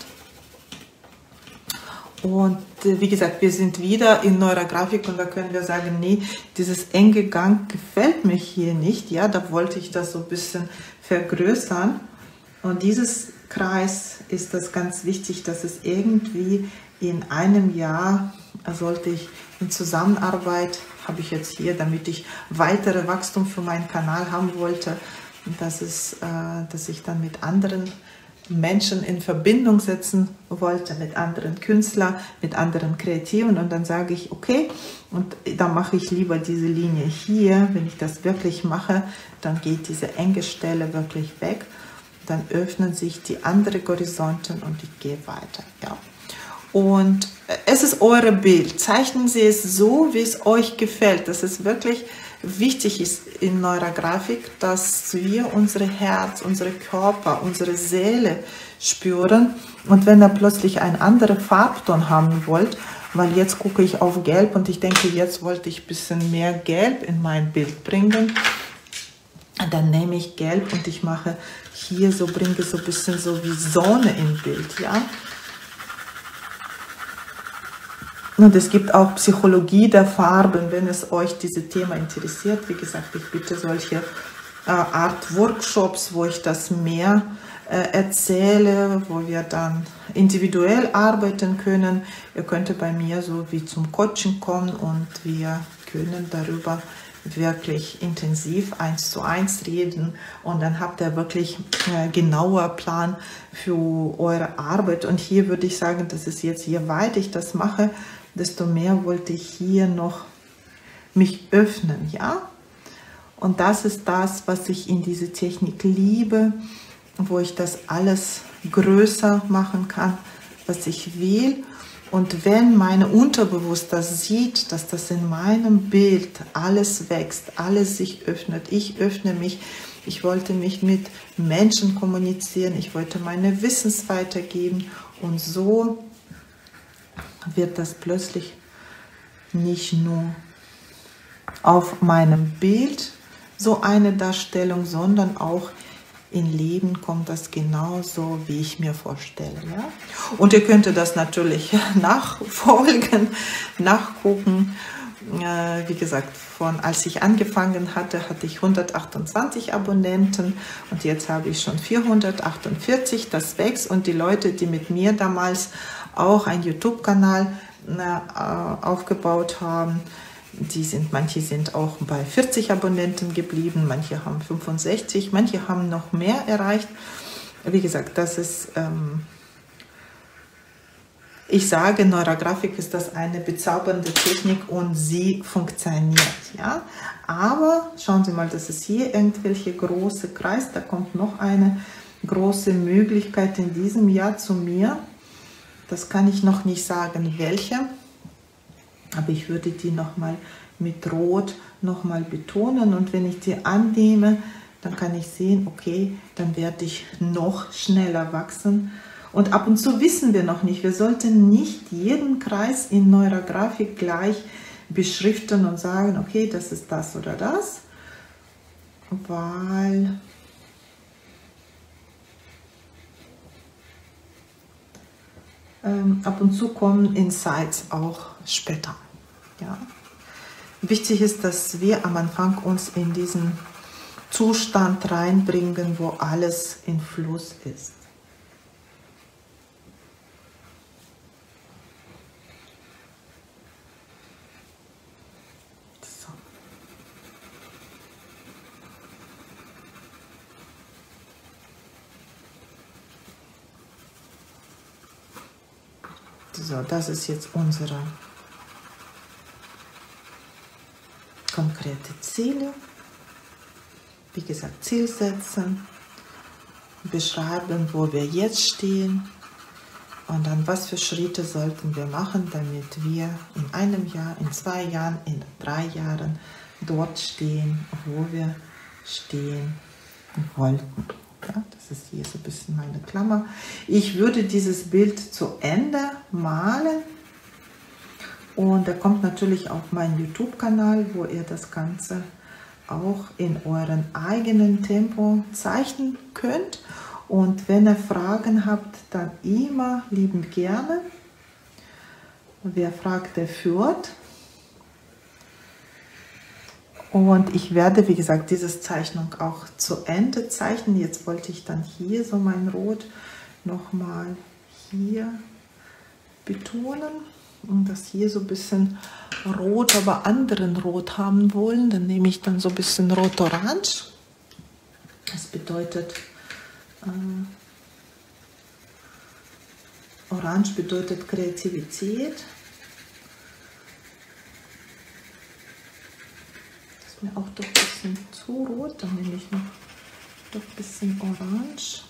Und wie gesagt, wir sind wieder in Neurografik und da können wir sagen, nee, dieses enge Gang gefällt mir hier nicht. Ja, da wollte ich das so ein bisschen vergrößern. Und dieses Kreis ist das ganz wichtig, dass es irgendwie in einem Jahr, sollte ich in Zusammenarbeit, habe ich jetzt hier, damit ich weitere Wachstum für meinen Kanal haben wollte, dass, es, äh, dass ich dann mit anderen Menschen in Verbindung setzen wollte, mit anderen Künstlern, mit anderen Kreativen und dann sage ich, okay, und dann mache ich lieber diese Linie hier, wenn ich das wirklich mache, dann geht diese enge Stelle wirklich weg, dann öffnen sich die anderen Horizonten und ich gehe weiter, ja. Und es ist euer Bild, zeichnen Sie es so, wie es euch gefällt, das ist wirklich wichtig ist in Neurografik, dass wir unser Herz, unsere Körper, unsere Seele spüren und wenn ihr plötzlich einen anderen Farbton haben wollt, weil jetzt gucke ich auf Gelb und ich denke, jetzt wollte ich ein bisschen mehr Gelb in mein Bild bringen. Dann nehme ich Gelb und ich mache hier so, bringe so ein bisschen so wie Sonne im Bild, ja. Und es gibt auch Psychologie der Farben, wenn es euch dieses Thema interessiert. Wie gesagt, ich biete solche äh, Art Workshops, wo ich das mehr äh, erzähle, wo wir dann individuell arbeiten können. Ihr könnt bei mir so wie zum Coaching kommen und wir können darüber wirklich intensiv eins zu eins reden und dann habt ihr wirklich äh, genauer Plan für eure Arbeit. Und hier würde ich sagen, das ist jetzt, je weiter ich das mache, desto mehr wollte ich hier noch mich öffnen, ja. Und das ist das, was ich in dieser Technik liebe, wo ich das alles größer machen kann, was ich will. Und wenn meine Unterbewusstsein sieht, dass das in meinem Bild alles wächst, alles sich öffnet, ich öffne mich, ich wollte mich mit Menschen kommunizieren, ich wollte meine Wissens weitergeben und so wird das plötzlich nicht nur auf meinem Bild so eine Darstellung, sondern auch im Leben kommt das genauso, wie ich mir vorstelle. Ja? Und ihr könnt das natürlich nachfolgen, nachgucken. Äh, wie gesagt, von als ich angefangen hatte, hatte ich hundertachtundzwanzig Abonnenten und jetzt habe ich schon vierhundertachtundvierzig. Das wächst und die Leute, die mit mir damals auch einen YouTube-Kanal äh, aufgebaut haben, die sind, manche sind auch bei vierzig Abonnenten geblieben, manche haben fünfundsechzig, manche haben noch mehr erreicht. Wie gesagt, das ist, ähm, ich sage, Neurografik ist das eine bezaubernde Technik und sie funktioniert. Ja? Aber schauen Sie mal, das ist hier irgendwelche große Kreis, da kommt noch eine große Möglichkeit in diesem Jahr zu mir. Das kann ich noch nicht sagen, welche. Aber ich würde die nochmal mit Rot nochmal betonen. Und wenn ich die annehme, dann kann ich sehen, okay, dann werde ich noch schneller wachsen. Und ab und zu wissen wir noch nicht, wir sollten nicht jeden Kreis in Neurografik gleich beschriften und sagen, okay, das ist das oder das. Weil ähm, ab und zu kommen Insights auch später. Ja. Wichtig ist, dass wir am Anfang uns in diesen Zustand reinbringen, wo alles in Fluss ist. So. So, das ist jetzt unsere konkrete Ziele. Wie gesagt, Ziel setzen, beschreiben, wo wir jetzt stehen und dann, was für Schritte sollten wir machen, damit wir in einem Jahr, in zwei Jahren, in drei Jahren dort stehen, wo wir stehen wollten. Ja, das ist hier so ein bisschen meine Klammer. Ich würde dieses Bild zu Ende malen. Und er kommt natürlich auf meinen YouTube-Kanal, wo ihr das Ganze auch in euren eigenen Tempo zeichnen könnt. Und wenn ihr Fragen habt, dann immer liebend gerne. Wer fragt, der führt. Und ich werde, wie gesagt, diese Zeichnung auch zu Ende zeichnen. Jetzt wollte ich dann hier so mein Rot nochmal hier betonen. Und das hier so ein bisschen rot, aber anderen Rot haben wollen, dann nehme ich dann so ein bisschen rot-orange. Das bedeutet, äh, orange bedeutet Kreativität. Das ist mir auch doch ein bisschen zu rot, dann nehme ich noch doch ein bisschen orange.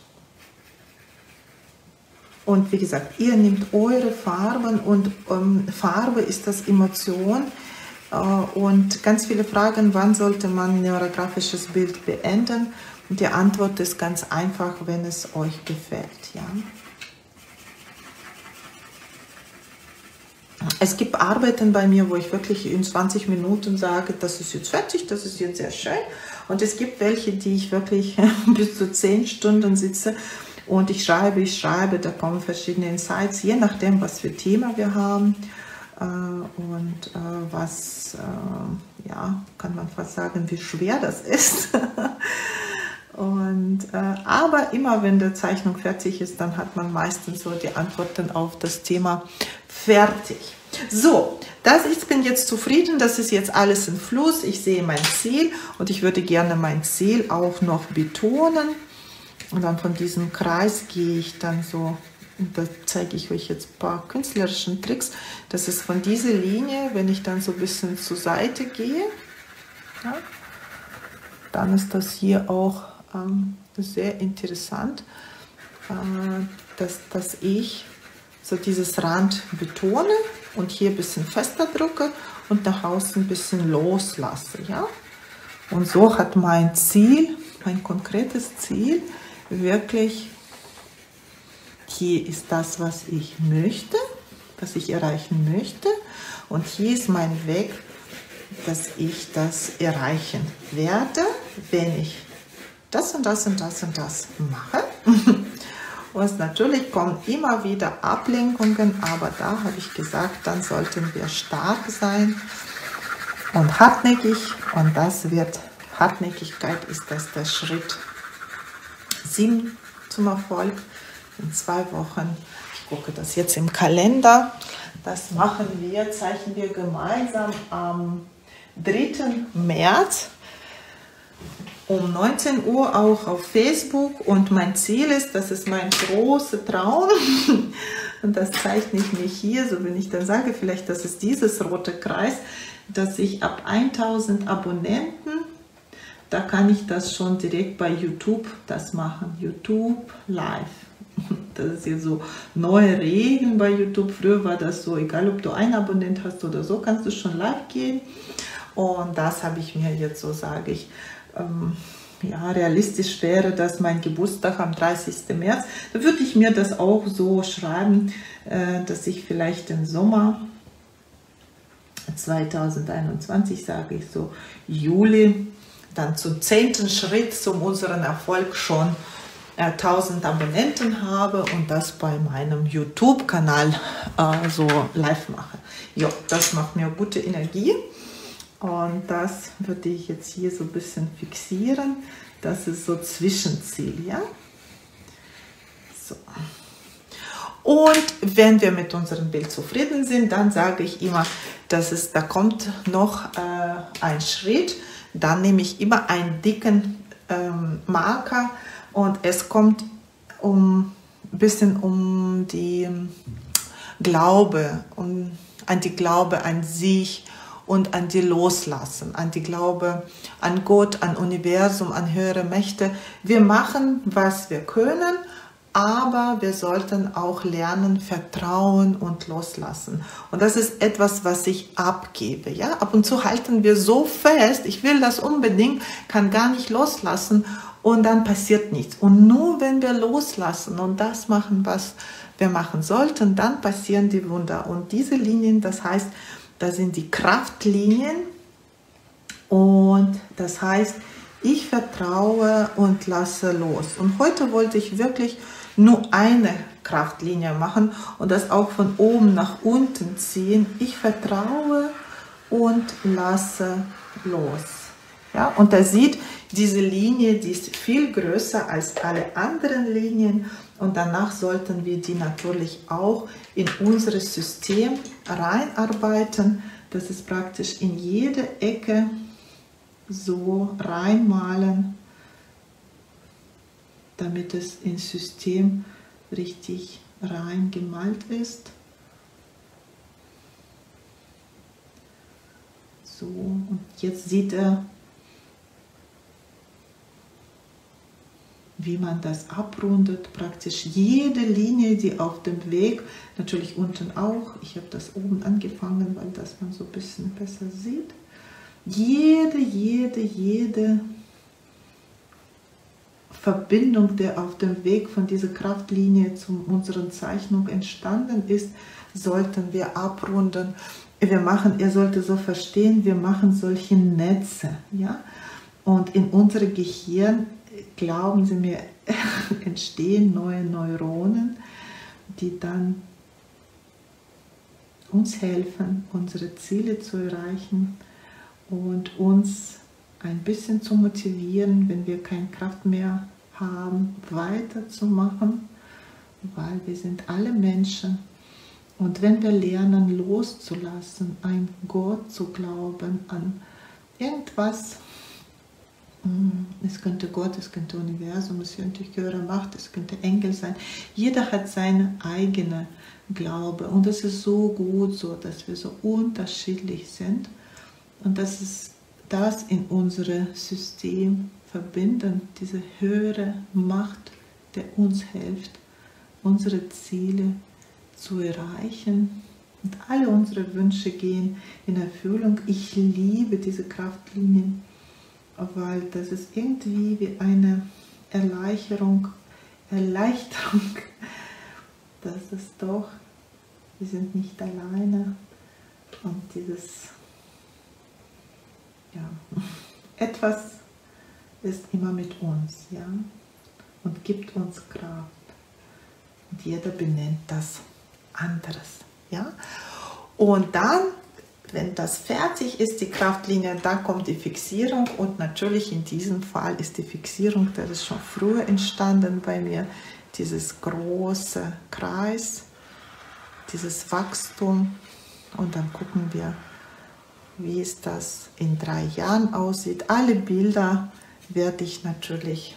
Und wie gesagt, ihr nehmt eure Farben und ähm, Farbe ist das Emotion. Äh, und ganz viele Fragen, wann sollte man ein neurografisches Bild beenden? Und die Antwort ist ganz einfach, wenn es euch gefällt. Ja? Es gibt Arbeiten bei mir, wo ich wirklich in zwanzig Minuten sage, das ist jetzt fertig, das ist jetzt sehr schön. Und es gibt welche, die ich wirklich bis zu zehn Stunden sitze und ich schreibe, ich schreibe, da kommen verschiedene Insights, je nachdem, was für Thema wir haben äh, und äh, was, äh, ja, kann man fast sagen, wie schwer das ist. Und, äh, aber immer wenn die Zeichnung fertig ist, dann hat man meistens so die Antworten auf das Thema fertig. So, das, ich bin jetzt zufrieden, das ist jetzt alles im Fluss, ich sehe mein Ziel und ich würde gerne mein Ziel auch noch betonen. Und dann von diesem Kreis gehe ich dann so, und da zeige ich euch jetzt ein paar künstlerischen Tricks. Das ist von dieser Linie, wenn ich dann so ein bisschen zur Seite gehe, ja, dann ist das hier auch ähm, sehr interessant, äh, dass, dass ich so dieses Rand betone und hier ein bisschen fester drücke und nach außen ein bisschen loslasse. Ja? Und so hat mein Ziel, mein konkretes Ziel, wirklich, hier ist das, was ich möchte, was ich erreichen möchte und hier ist mein Weg, dass ich das erreichen werde, wenn ich das und das und das und das mache. Und natürlich kommen immer wieder Ablenkungen, aber da habe ich gesagt, dann sollten wir stark sein und hartnäckig. Und das wird, Hartnäckigkeit ist das der Schritt sieben zum Erfolg. In zwei Wochen, ich gucke das jetzt im Kalender, das machen wir, zeichnen wir gemeinsam am dritten März. Um neunzehn Uhr auch auf Facebook und mein Ziel ist, das ist mein großer Traum und das zeichne ich mir hier, so wenn ich dann sage, vielleicht das ist dieses rote Kreis, dass ich ab tausend Abonnenten, da kann ich das schon direkt bei YouTube das machen, YouTube Live. Das ist hier so neue Regeln bei YouTube, früher war das so, egal ob du einen Abonnent hast oder so, kannst du schon live gehen und das habe ich mir jetzt, so sage ich, Ähm, ja, realistisch wäre, dass mein Geburtstag am dreißigsten März, da würde ich mir das auch so schreiben, äh, dass ich vielleicht im Sommer zweitausendeinundzwanzig, sage ich so, Juli, dann zum zehnten Schritt zu unserem Erfolg schon äh, tausend Abonnenten habe und das bei meinem YouTube-Kanal äh, so live mache. Ja, das macht mir gute Energie. Und das würde ich jetzt hier so ein bisschen fixieren. Das ist so Zwischenziel, ja? So. Und wenn wir mit unserem Bild zufrieden sind, dann sage ich immer, dass es, da kommt noch äh, ein Schritt. Dann nehme ich immer einen dicken ähm, Marker und es kommt um ein bisschen um die Glaube, um, an die Glaube an sich und an die Loslassen, an die Glaube an Gott, an Universum, an höhere Mächte. Wir machen, was wir können, aber wir sollten auch lernen, vertrauen und loslassen. Und das ist etwas, was ich abgebe. Ja? Ab und zu halten wir so fest, ich will das unbedingt, kann gar nicht loslassen und dann passiert nichts. Und nur wenn wir loslassen und das machen, was wir machen sollten, dann passieren die Wunder. Und diese Linien, das heißt, das sind die Kraftlinien und das heißt, ich vertraue und lasse los. Und heute wollte ich wirklich nur eine Kraftlinie machen und das auch von oben nach unten ziehen. Ich vertraue und lasse los. Ja, und da sieht, diese Linie, die ist viel größer als alle anderen Linien und danach sollten wir die natürlich auch in unser System reinarbeiten. Das ist praktisch in jede Ecke so reinmalen, damit es ins System richtig reingemalt ist. So, und jetzt sieht er, wie man das abrundet, praktisch jede Linie, die auf dem Weg, natürlich unten auch, ich habe das oben angefangen, weil das man so ein bisschen besser sieht, jede, jede, jede Verbindung, der auf dem Weg von dieser Kraftlinie zu unserer Zeichnung entstanden ist, sollten wir abrunden. Wir machen, ihr solltet so verstehen, wir machen solche Netze, ja, und in unserem Gehirn, glauben Sie mir, entstehen neue Neuronen, die dann uns helfen, unsere Ziele zu erreichen und uns ein bisschen zu motivieren, wenn wir keine Kraft mehr haben, weiterzumachen, weil wir sind alle Menschen. Und wenn wir lernen, loszulassen, an Gott zu glauben, an irgendwas, es könnte Gott, es könnte Universum, es könnte höhere Macht, es könnte Engel sein. Jeder hat seine eigene Glaube und es ist so gut so, dass wir so unterschiedlich sind und dass es das in unserem System verbinden, diese höhere Macht, der uns hilft, unsere Ziele zu erreichen und alle unsere Wünsche gehen in Erfüllung. Ich liebe diese Kraftlinien, weil das ist irgendwie wie eine Erleichterung, Erleichterung, dass es doch, wir sind nicht alleine und dieses, ja, etwas ist immer mit uns, ja, und gibt uns Kraft und jeder benennt das anderes, ja, und dann, wenn das fertig ist, die Kraftlinie, dann kommt die Fixierung und natürlich in diesem Fall ist die Fixierung, das ist schon früher entstanden bei mir, dieses große Kreis, dieses Wachstum und dann gucken wir, wie es das in drei Jahren aussieht. Alle Bilder werde ich natürlich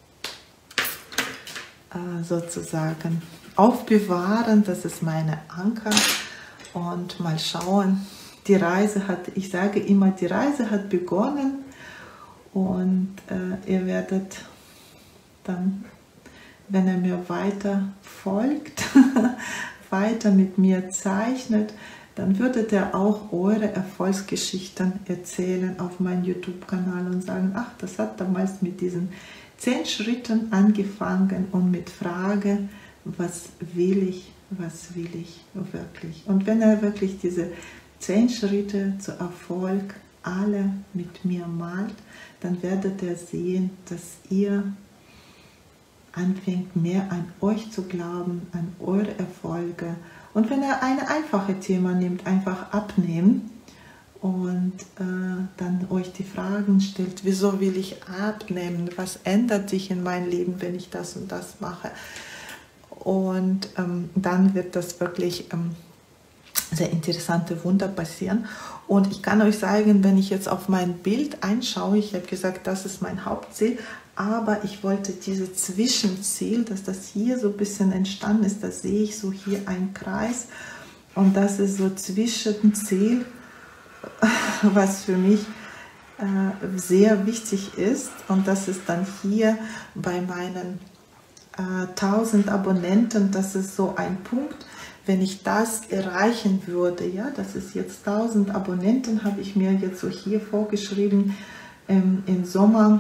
äh, sozusagen aufbewahren, das ist meine Anker und mal schauen. Die Reise hat, ich sage immer, die Reise hat begonnen und äh, ihr werdet dann, wenn ihr mir weiter folgt, weiter mit mir zeichnet, dann würdet ihr auch eure Erfolgsgeschichten erzählen auf meinem YouTube-Kanal und sagen, ach, das hat damals mit diesen zehn Schritten angefangen und mit Frage, was will ich, was will ich wirklich. Und wenn ihr wirklich diese zehn Schritte zu Erfolg alle mit mir malt, dann werdet ihr sehen, dass ihr anfängt, mehr an euch zu glauben, an eure Erfolge. Und wenn ihr ein einfaches Thema nehmt, einfach abnehmen und äh, dann euch die Fragen stellt, wieso will ich abnehmen, was ändert sich in meinem Leben, wenn ich das und das mache. Und ähm, dann wird das wirklich ähm, sehr interessante Wunder passieren. Und ich kann euch sagen, wenn ich jetzt auf mein Bild einschaue, ich habe gesagt, das ist mein Hauptziel, aber ich wollte dieses Zwischenziel, dass das hier so ein bisschen entstanden ist, da sehe ich so hier einen Kreis und das ist so Zwischenziel, was für mich äh, sehr wichtig ist und das ist dann hier bei meinen äh, tausend Abonnenten, das ist so ein Punkt. Wenn ich das erreichen würde, ja, das ist jetzt tausend Abonnenten, habe ich mir jetzt so hier vorgeschrieben, ähm, im Sommer,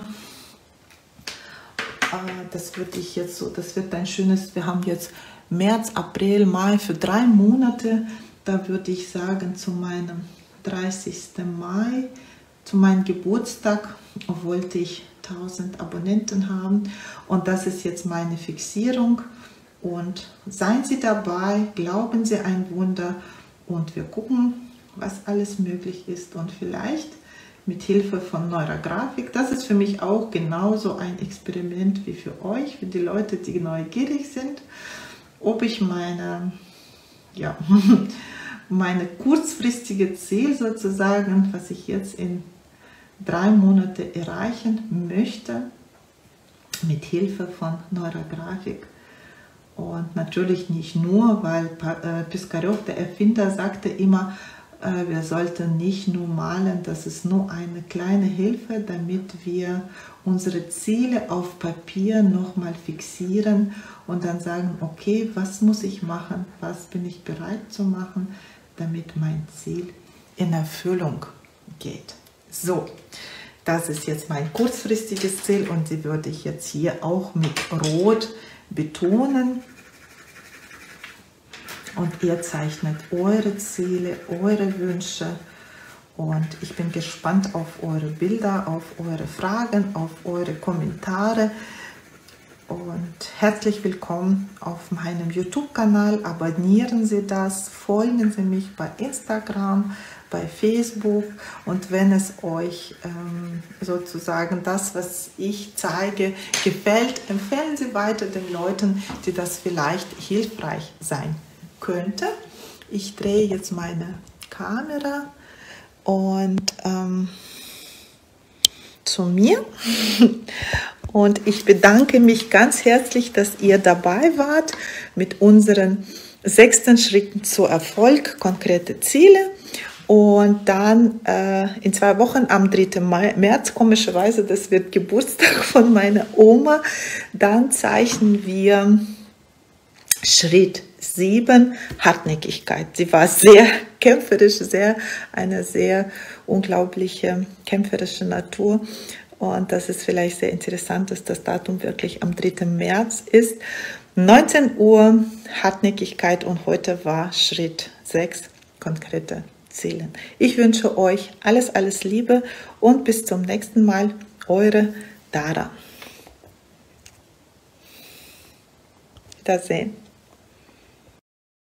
äh, das würde ich jetzt so, das wird ein schönes, wir haben jetzt März, April, Mai, für drei Monate, da würde ich sagen, zu meinem dreißigsten Mai, zu meinem Geburtstag, wollte ich tausend Abonnenten haben und das ist jetzt meine Fixierung. Und seien Sie dabei, glauben Sie ein Wunder und wir gucken, was alles möglich ist. Und vielleicht mit Hilfe von Neurografik, das ist für mich auch genauso ein Experiment wie für euch, für die Leute, die neugierig sind, ob ich meine, ja, meine kurzfristige Ziel sozusagen, was ich jetzt in drei Monaten erreichen möchte, mit Hilfe von Neurografik. Und natürlich nicht nur, weil Piskarev, der Erfinder, sagte immer, wir sollten nicht nur malen, das ist nur eine kleine Hilfe, damit wir unsere Ziele auf Papier nochmal fixieren und dann sagen, okay, was muss ich machen, was bin ich bereit zu machen, damit mein Ziel in Erfüllung geht. So, Das ist jetzt mein kurzfristiges Ziel und die würde ich jetzt hier auch mit Rot betonen. Und ihr zeichnet eure Ziele, eure Wünsche. Und ich bin gespannt auf eure Bilder, auf eure Fragen, auf eure Kommentare. Und herzlich willkommen auf meinem YouTube-Kanal. Abonnieren Sie das, folgen Sie mich bei Instagram, bei Facebook. Und wenn es euch ähm, sozusagen das, was ich zeige, gefällt, empfehlen Sie weiter den Leuten, die das vielleicht hilfreich sein könnte. Ich drehe jetzt meine Kamera und ähm, zu mir und ich bedanke mich ganz herzlich, dass ihr dabei wart mit unseren sechsten Schritten zu Erfolg, konkrete Ziele. Und dann äh, in zwei Wochen am dritten März, komischerweise, das wird Geburtstag von meiner Oma, dann zeichnen wir Schritt sieben, Hartnäckigkeit. Sie war sehr kämpferisch, sehr, eine sehr unglaubliche kämpferische Natur. Und das ist vielleicht sehr interessant, dass das Datum wirklich am dritten März ist. neunzehn Uhr, Hartnäckigkeit, und heute war Schritt sechs, konkrete Ziele. Ich wünsche euch alles, alles Liebe und bis zum nächsten Mal. Eure Dara. Wiedersehen.